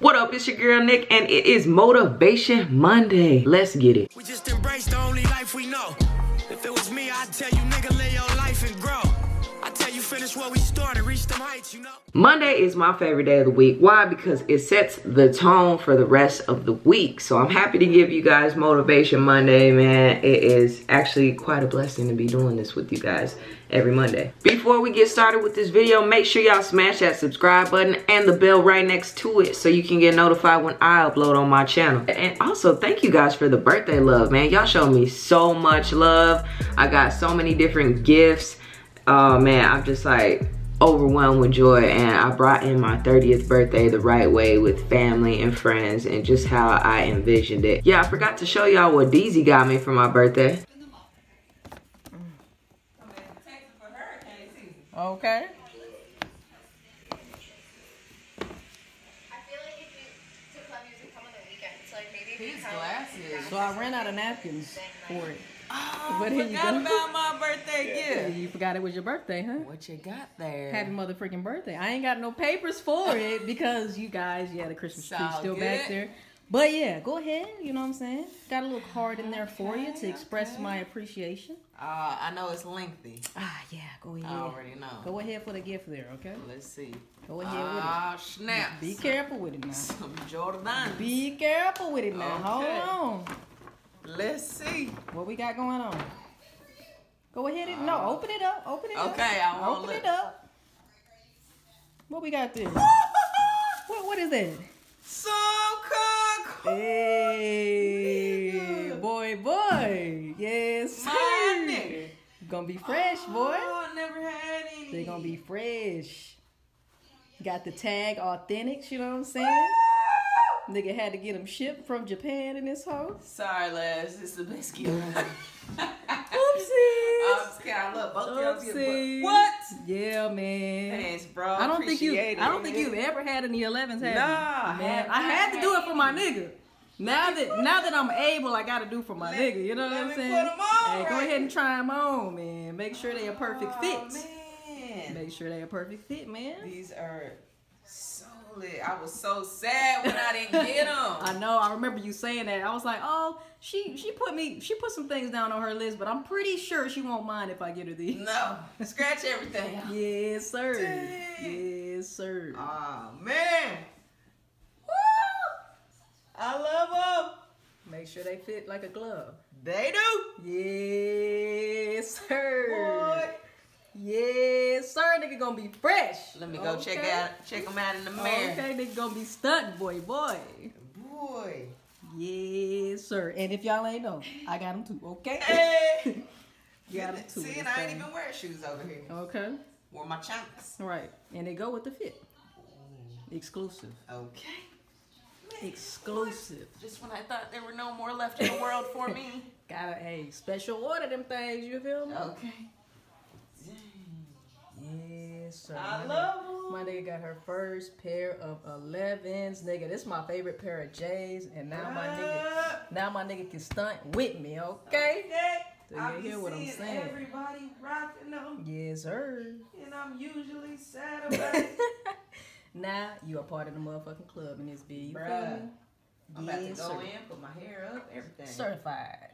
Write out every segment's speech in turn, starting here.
What up, it's your girl Nick, and it is Motivation Monday. Let's get it. We just embrace the only life we know. If it was me, I'd tell you, nigga, live your life and grow. I tell you, finish where we started, reach them heights, you know. Monday is my favorite day of the week. Why? Because it sets the tone for the rest of the week. So I'm happy to give you guys Motivation Monday, man. It is actually quite a blessing to be doing this with you guys every Monday. Before we get started with this video, make sure y'all smash that subscribe button and the bell right next to it so you can get notified when I upload on my channel. And also, thank you guys for the birthday love, man. Y'all show me so much love. I got so many different gifts. Oh man, I'm just like overwhelmed with joy, and I brought in my 30th birthday the right way with family and friends and just how I envisioned it. Yeah, I forgot to show y'all what Deezy got me for my birthday. Okay. I feel like if you to club music come on the weekends, like maybe His glasses. So I ran out of napkins for it. Oh, But here you forgot go. about my birthday gift. You forgot it was your birthday, huh? What you got there? Happy motherfucking birthday. I ain't got no papers for it because you guys, yeah, the Christmas tree Sound still good. back there. But yeah, go ahead, you know what I'm saying? Got a little card in there for you to express my appreciation. I know it's lengthy. Ah, yeah, go ahead. I already know. Go ahead for the gift there, okay? Let's see. Go ahead with Ah, snaps. it. Be careful with it now. Some Jordans. Be careful with it now. Okay. Hold on. Let's see. What we got going on? Go ahead and no, open it up. Open it up. Okay, I won't open look. it up. What we got there? What is that? So cool. Hey, boy. Yes, My sir. nigga. Gonna be fresh, boy. Oh, I never had any. They gonna be fresh. Got the tag authentics, you know what I'm saying? Nigga had to get them shipped from Japan in this house. Sorry, lads. This is the best gift. Oopsies. I'm scared. I love both of y'all gifts, Oopsies. but what? Yeah, man. Thanks, bro. I don't think Appreciate it. you've ever had any 11s, have you? Nah, Man, I had to do it for my nigga. Now that I'm able, I gotta do for my nigga. You know what I'm me saying? put 'em on Hey, go right ahead and try them on, man. Make sure they a perfect fit. Man. Make sure they a perfect fit, man. These are so lit. I was so sad when I didn't get them. I know. I remember you saying that. I was like, oh, she put some things down on her list, but I'm pretty sure she won't mind if I get her these. No, scratch everything. Yes, sir. Dang. Yes, sir. Oh man, woo! I love them. Make sure they fit like a glove. They do. Yes, sir. Boy. Yes, sir. Nigga gonna be fresh. Let me go check them out in the mirror. Okay, nigga gonna be stuck, boy. Boy. Yes, sir. And if y'all ain't know, I got them too. Okay. Hey. Got them too. See, and I ain't even wear shoes over here. Okay. Wore my chunks. Right. And they go with the fit. Exclusive. Okay. Exclusive. Just when I thought there were no more left in the world for me. Gotta special order them things. You feel me? Okay. Yes, sir. I love them. My nigga got her first pair of 11s, nigga. This is my favorite pair of J's, and now my nigga can stunt with me, okay? So you hear what I'm saying? Everybody rocking them, Yes, sir. and I'm usually sad about it. Now you are part of the motherfucking club in this video. You feel Bruh. me? I'm about to Yes, go sir. in, put my hair up, everything. Certified.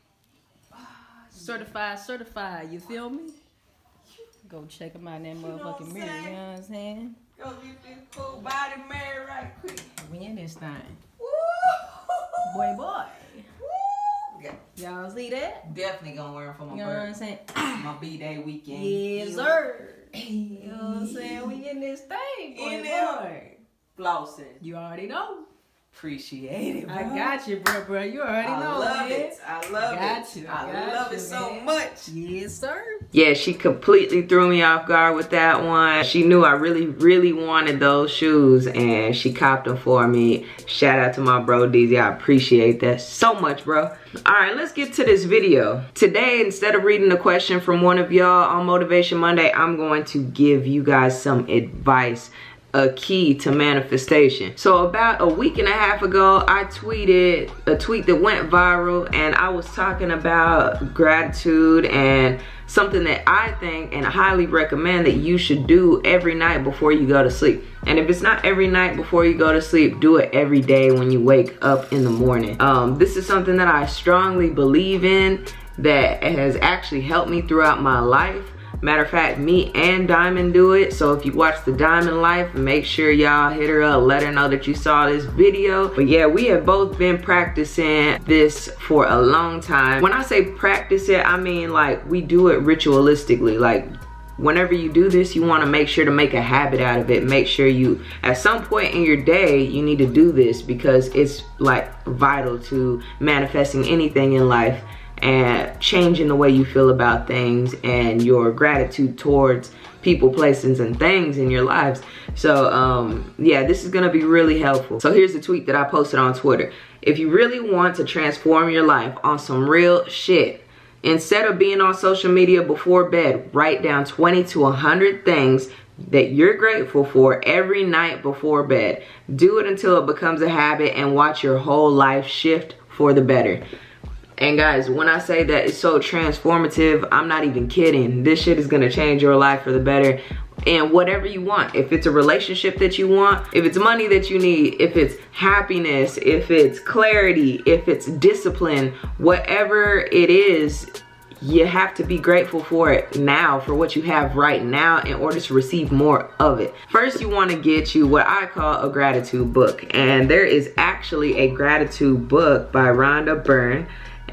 Certified. You feel me? Go check them out in that know what motherfucking I'm mirror. You saying? know what I'm saying? Go get this cool body married right quick. We in this thing. Woo! Boy. Woo! Yeah, Y'all see that? definitely gonna wear them for my You know what I'm birthday. saying? My B-Day weekend. Yes, sir. You know what I'm saying? We in this thing, boy. In there. Flossing. You already know. Appreciate it, bro. I got you, bro. You already I know, love man. it. I love Got it. you. I Got love you, it so man. much. Yes, sir. Yeah, she completely threw me off guard with that one. She knew I really wanted those shoes, and she copped them for me. Shout out to my bro Deezy. I appreciate that so much, bro. All right, let's get to this video. Today, instead of reading a question from one of y'all on Motivation Monday, I'm going to give you guys some advice a key to manifestation. So about a week and a half ago, I tweeted a tweet that went viral, and I was talking about gratitude and something that I think and highly recommend that you should do every night before you go to sleep. And if it's not every night before you go to sleep, do it every day when you wake up in the morning. This is something that I strongly believe in, that has actually helped me throughout my life. Matter of fact, me and Diamond do it. So if you watch the Diamond Life, make sure y'all hit her up, let her know that you saw this video. But yeah, we have both been practicing this for a long time. When I say practice it, I mean like we do it ritualistically. Like whenever you do this, you want to make sure to make a habit out of it. Make sure you, at some point in your day, you need to do this, because it's like vital to manifesting anything in life and changing the way you feel about things and your gratitude towards people, places, and things in your lives. So yeah, this is gonna be really helpful. So here's the tweet that I posted on Twitter. If you really want to transform your life on some real shit, instead of being on social media before bed, write down 20 to 100 things that you're grateful for every night before bed. Do it until it becomes a habit and watch your whole life shift for the better. And guys, when I say that it's so transformative, I'm not even kidding. This shit is gonna change your life for the better. And whatever you want, if it's a relationship that you want, if it's money that you need, if it's happiness, if it's clarity, if it's discipline, whatever it is, you have to be grateful for it now, for what you have right now, in order to receive more of it. First, you want to get you what I call a gratitude book. And there is actually a gratitude book by Rhonda Byrne,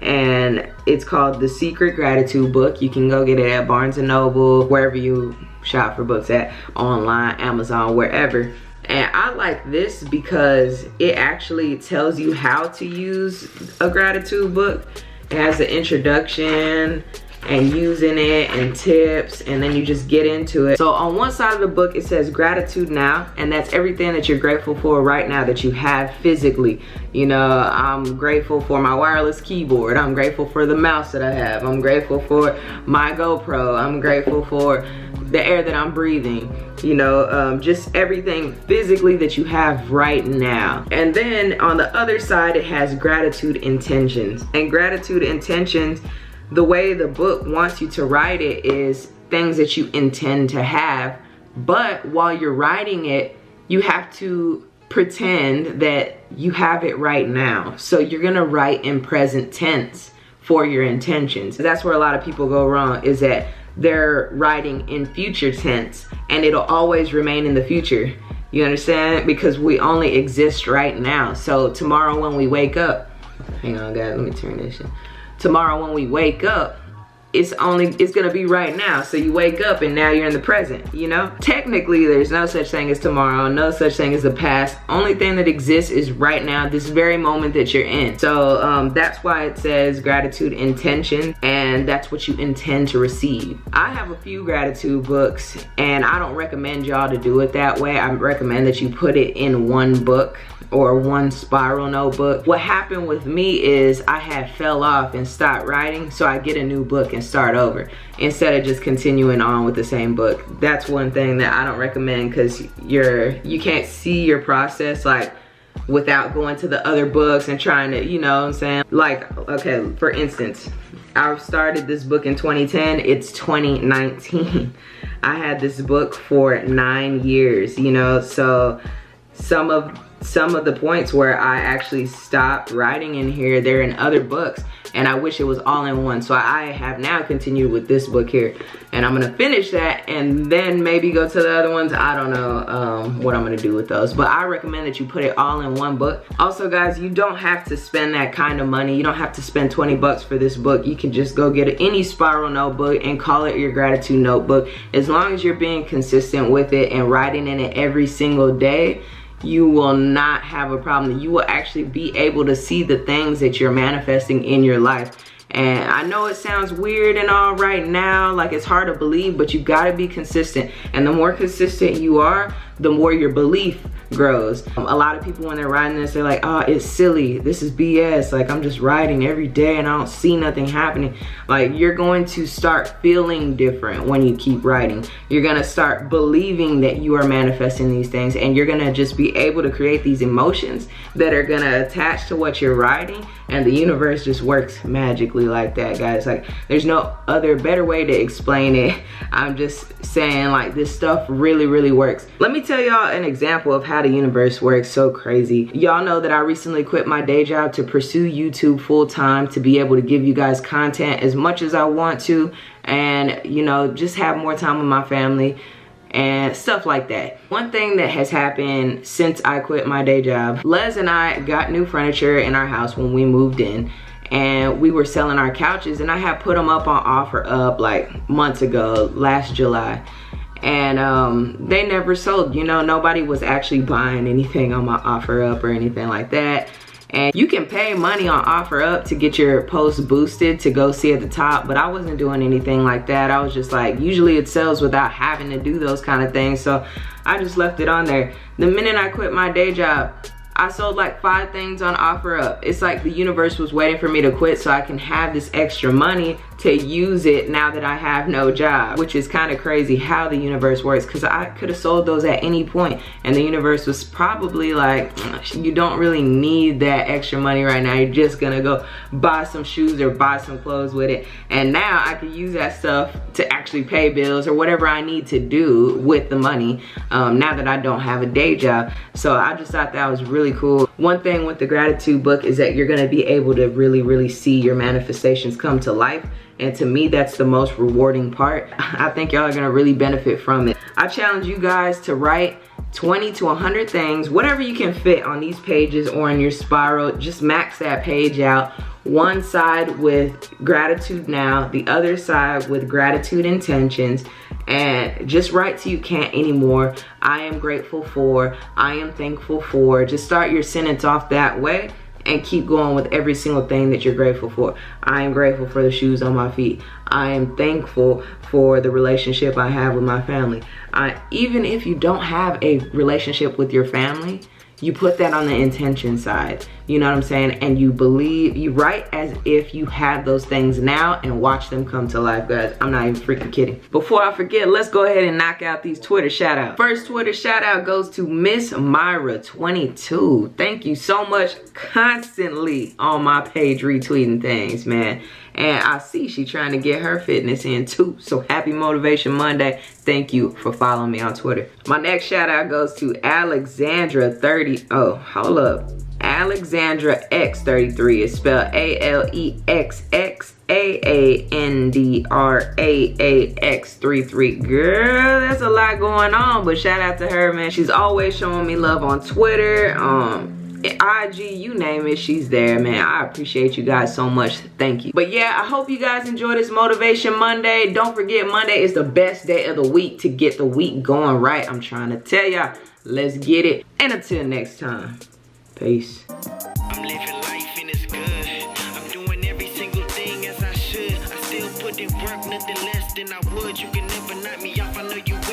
and it's called The Secret Gratitude Book. You can go get it at Barnes & Noble, wherever you shop for books at, online, Amazon, wherever. And I like this because it actually tells you how to use a gratitude book. It has the introduction and using it and tips, and then you just get into it. So on one side of the book, it says gratitude now, and that's everything that you're grateful for right now that you have physically. You know, I'm grateful for my wireless keyboard. I'm grateful for the mouse that I have. I'm grateful for my GoPro. I'm grateful for the air that I'm breathing. You know, just everything physically that you have right now. And then on the other side, it has gratitude intentions. And gratitude intentions, the way the book wants you to write it is things that you intend to have, but while you're writing it, you have to pretend that you have it right now. So you're gonna write in present tense for your intentions. That's where a lot of people go wrong, is that they're writing in future tense and it'll always remain in the future. You understand? Because we only exist right now. So tomorrow when we wake up, hang on guys, let me turn this shit. Tomorrow when we wake up, it's gonna be right now. So you wake up and now you're in the present, you know? Technically, there's no such thing as tomorrow, no such thing as the past. Only thing that exists is right now, this very moment that you're in. So that's why it says gratitude intention, and that's what you intend to receive. I have a few gratitude books, and I don't recommend y'all to do it that way. I recommend that you put it in one book or one spiral notebook. What happened with me is I had fell off and stopped writing, so I get a new book and start over instead of just continuing on with the same book. That's one thing that I don't recommend, because you can't see your process like without going to the other books and trying to, you know what I'm saying? Like, okay, for instance, I started this book in 2010, it's 2019. I had this book for 9 years, you know, so some of the points where I actually stopped writing in here, they're in other books, and I wish it was all in one. So I have now continued with this book here, and I'm gonna finish that and then maybe go to the other ones. I don't know what I'm gonna do with those, but I recommend that you put it all in one book. Also guys, you don't have to spend that kind of money. You don't have to spend 20 bucks for this book. You can just go get any spiral notebook and call it your gratitude notebook. As long as you're being consistent with it and writing in it every single day, you will not have a problem. You will actually be able to see the things that you're manifesting in your life. And I know it sounds weird and all right now, like it's hard to believe, but you gotta be consistent. And the more consistent you are, the more your belief grows. A lot of people when they're writing this, they're like, oh, it's silly, this is BS, like I'm just writing every day and I don't see nothing happening. Like, you're going to start feeling different when you keep writing. You're gonna start believing that you are manifesting these things, and you're gonna just be able to create these emotions that are gonna attach to what you're writing, and the universe just works magically like that, guys. Like, there's no other better way to explain it. I'm just saying, like, this stuff really works. Let me tell y'all an example of how the universe works. So crazy. Y'all know that I recently quit my day job to pursue YouTube full-time, to be able to give you guys content as much as I want to, and, you know, just have more time with my family and stuff like that. One thing that has happened since I quit my day job, Les and I got new furniture in our house when we moved in, and we were selling our couches, and I had put them up on OfferUp like months ago, last July, and they never sold. You know, nobody was actually buying anything on my OfferUp or anything like that. And you can pay money on OfferUp to get your post boosted to go see at the top, but I wasn't doing anything like that. I was just like, usually it sells without having to do those kind of things, so I just left it on there. The minute I quit my day job, I sold like 5 things on OfferUp. It's like the universe was waiting for me to quit so I can have this extra money to use it now that I have no job, which is kind of crazy how the universe works, because I could have sold those at any point, and the universe was probably like, you don't really need that extra money right now. You're just gonna go buy some shoes or buy some clothes with it, and now I could use that stuff to actually pay bills or whatever I need to do with the money, now that I don't have a day job. So I just thought that was really cool. One thing with the gratitude book is that you're gonna be able to really see your manifestations come to life. And to me, that's the most rewarding part. I think y'all are gonna really benefit from it. I challenge you guys to write 20 to 100 things, whatever you can fit on these pages or in your spiral. Just max that page out. One side with gratitude now, the other side with gratitude intentions, and just write till you can't anymore. I am grateful for, I am thankful for. Just start your sentence off that way and keep going with every single thing that you're grateful for. I am grateful for the shoes on my feet. I am thankful for the relationship I have with my family. Even if you don't have a relationship with your family, you put that on the intention side. You know what I'm saying? And you believe, you write as if you have those things now and watch them come to life, guys. I'm not even freaking kidding. Before I forget, let's go ahead and knock out these Twitter shout outs. First Twitter shout out goes to Miss Myra 22. Thank you so much, constantly on my page retweeting things, man. And I see she trying to get her fitness in too. So happy Motivation Monday. Thank you for following me on Twitter. My next shout out goes to Alexandra 30. Oh, hold up. Alexandra X33 is spelled ALEXXAANDRAAX33. Girl, that's a lot going on, but shout out to her, man. She's always showing me love on Twitter, IG, you name it, she's there, man. I appreciate you guys so much. Thank you. But yeah, I hope you guys enjoy this Motivation Monday. Don't forget, Monday is the best day of the week to get the week going right. I'm trying to tell y'all, let's get it. And until next time, peace. I'm living life and it's good. I'm doing every single thing as I should. I still put in work, nothing less than I would. You can never knock me off, I know you